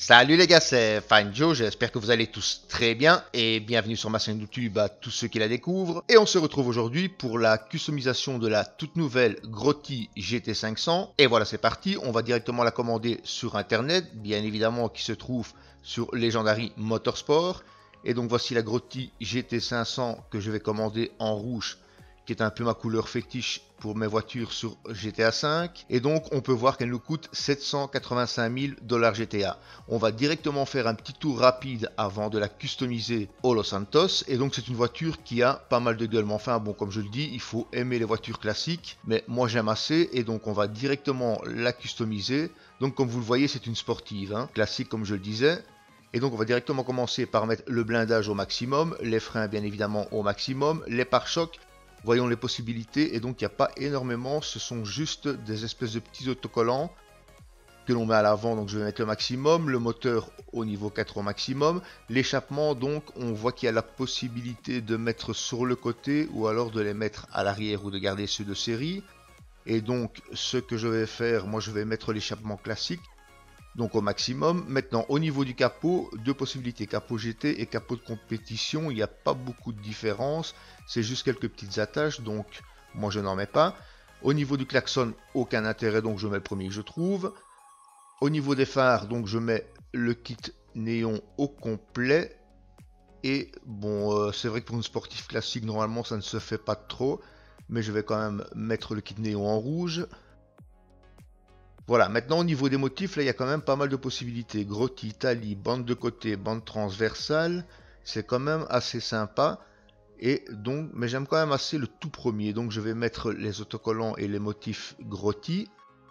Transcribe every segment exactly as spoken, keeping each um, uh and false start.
Salut les gars, c'est Fine Joe, j'espère que vous allez tous très bien et bienvenue sur ma chaîne YouTube à tous ceux qui la découvrent. Et on se retrouve aujourd'hui pour la customisation de la toute nouvelle Grotti G T cinq cents. Et voilà, c'est parti, on va directement la commander sur internet, bien évidemment qui se trouve sur Legendary Motorsport. Et donc voici la Grotti G T cinq cents que je vais commander en rouge, qui est un peu ma couleur fétiche pour mes voitures sur G T A cinq. Et donc on peut voir qu'elle nous coûte sept cent quatre-vingt-cinq mille dollars G T A. On va directement faire un petit tour rapide avant de la customiser au Los Santos. Et donc c'est une voiture qui a pas mal de gueule. Mais enfin bon, comme je le dis, il faut aimer les voitures classiques. Mais moi j'aime assez et donc on va directement la customiser. Donc comme vous le voyez, c'est une sportive, hein, classique comme je le disais. Et donc on va directement commencer par mettre le blindage au maximum, les freins bien évidemment au maximum, les pare-chocs. Voyons les possibilités, et donc il n'y a pas énormément, ce sont juste des espèces de petits autocollants que l'on met à l'avant, donc je vais mettre le maximum, le moteur au niveau quatre au maximum, l'échappement, donc on voit qu'il y a la possibilité de mettre sur le côté ou alors de les mettre à l'arrière ou de garder ceux de série. Et donc ce que je vais faire, moi je vais mettre l'échappement classique, donc au maximum. Maintenant au niveau du capot, deux possibilités, capot G T et capot de compétition, il n'y a pas beaucoup de différence, c'est juste quelques petites attaches, donc moi je n'en mets pas. Au niveau du klaxon, aucun intérêt, donc je mets le premier que je trouve. Au niveau des phares, donc je mets le kit néon au complet. Et bon, euh, c'est vrai que pour une sportive classique, normalement ça ne se fait pas trop, mais je vais quand même mettre le kit néon en rouge. Voilà, maintenant au niveau des motifs, là il y a quand même pas mal de possibilités. Grotti, Tali, bande de côté, bande transversale, c'est quand même assez sympa. Et donc, mais j'aime quand même assez le tout premier, donc je vais mettre les autocollants et les motifs Grotti.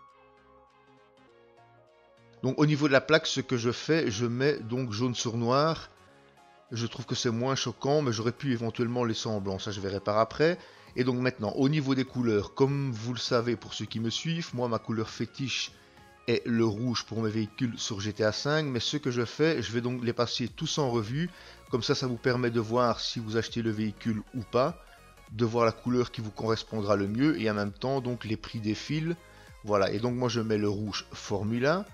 Donc au niveau de la plaque, ce que je fais, je mets donc jaune sur noir. Je trouve que c'est moins choquant, mais j'aurais pu éventuellement laisser en blanc, ça je verrai par après. Et donc maintenant, au niveau des couleurs, comme vous le savez pour ceux qui me suivent, moi ma couleur fétiche est le rouge pour mes véhicules sur G T A cinq. Mais ce que je fais, je vais donc les passer tous en revue. Comme ça, ça vous permet de voir si vous achetez le véhicule ou pas, de voir la couleur qui vous correspondra le mieux et en même temps donc les prix défilent. Voilà, et donc moi je mets le rouge Formula.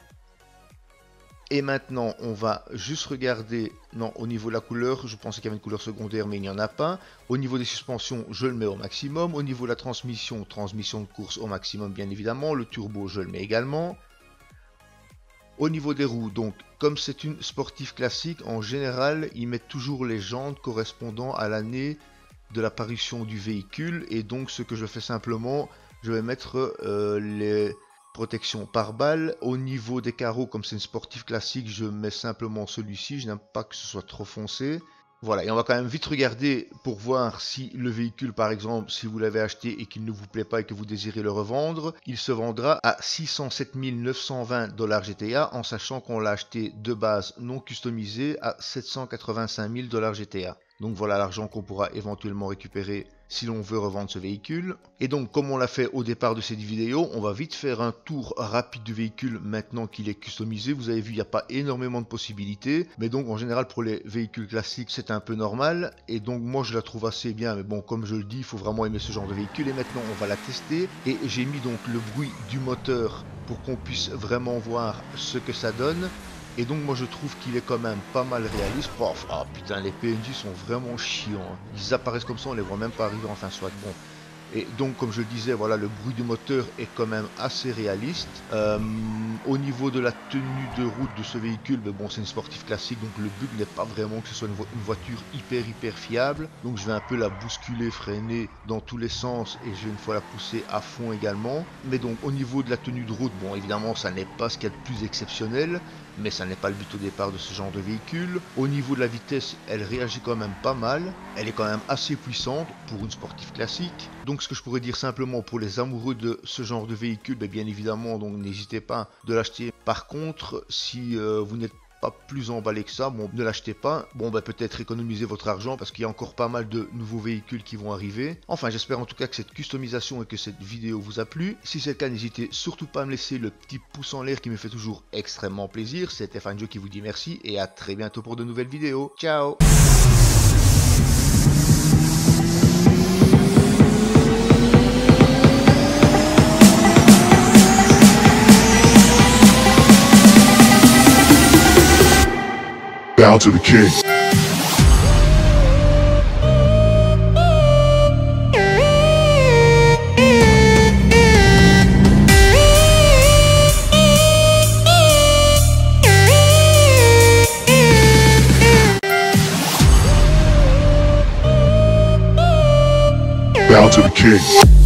Et maintenant, on va juste regarder, non, au niveau de la couleur, je pensais qu'il y avait une couleur secondaire, mais il n'y en a pas. Au niveau des suspensions, je le mets au maximum. Au niveau de la transmission, transmission de course au maximum, bien évidemment. Le turbo, je le mets également. Au niveau des roues, donc, comme c'est une sportive classique, en général, ils mettent toujours les jantes correspondant à l'année de la parution du véhicule. Et donc, ce que je fais simplement, je vais mettre euh, les... protection par balle. Au niveau des carreaux, comme c'est une sportive classique, je mets simplement celui-ci, je n'aime pas que ce soit trop foncé. Voilà, et on va quand même vite regarder pour voir si le véhicule, par exemple, si vous l'avez acheté et qu'il ne vous plaît pas et que vous désirez le revendre, il se vendra à six cent sept mille neuf cent vingt dollars G T A, en sachant qu'on l'a acheté de base non customisé à sept cent quatre-vingt-cinq mille dollars G T A. Donc voilà l'argent qu'on pourra éventuellement récupérer si l'on veut revendre ce véhicule. Et donc comme on l'a fait au départ de cette vidéo, on va vite faire un tour rapide du véhicule maintenant qu'il est customisé. Vous avez vu, il n'y a pas énormément de possibilités, mais donc en général pour les véhicules classiques c'est un peu normal. Et donc moi je la trouve assez bien, mais bon comme je le dis, il faut vraiment aimer ce genre de véhicule. Et maintenant on va la tester, et j'ai mis donc le bruit du moteur pour qu'on puisse vraiment voir ce que ça donne. Et donc moi je trouve qu'il est quand même pas mal réaliste. Oh, oh putain, les P N J sont vraiment chiants. Ils apparaissent comme ça, on les voit même pas arriver, enfin soit bon. Et donc comme je le disais, voilà, le bruit du moteur est quand même assez réaliste. Euh, au niveau de la tenue de route de ce véhicule, mais bon c'est une sportive classique, donc le but n'est pas vraiment que ce soit une, vo une voiture hyper hyper fiable. Donc je vais un peu la bousculer, freiner dans tous les sens, et je vais une fois la pousser à fond également. Mais donc au niveau de la tenue de route, bon évidemment ça n'est pas ce qu'il y a de plus exceptionnel, mais ça n'est pas le but au départ de ce genre de véhicule. Au niveau de la vitesse, elle réagit quand même pas mal. Elle est quand même assez puissante pour une sportive classique. Donc ce que je pourrais dire simplement pour les amoureux de ce genre de véhicule, bien, bien évidemment, donc n'hésitez pas de l'acheter. Par contre, si euh, vous n'êtes pas plus emballé que ça, bon, ne l'achetez pas. Bon, bah peut-être économiser votre argent parce qu'il y a encore pas mal de nouveaux véhicules qui vont arriver. Enfin, j'espère en tout cas que cette customisation et que cette vidéo vous a plu. Si c'est le cas, n'hésitez surtout pas à me laisser le petit pouce en l'air qui me fait toujours extrêmement plaisir. C'était Fine Joe qui vous dit merci et à très bientôt pour de nouvelles vidéos. Ciao! Bow to the king. Bow to the king.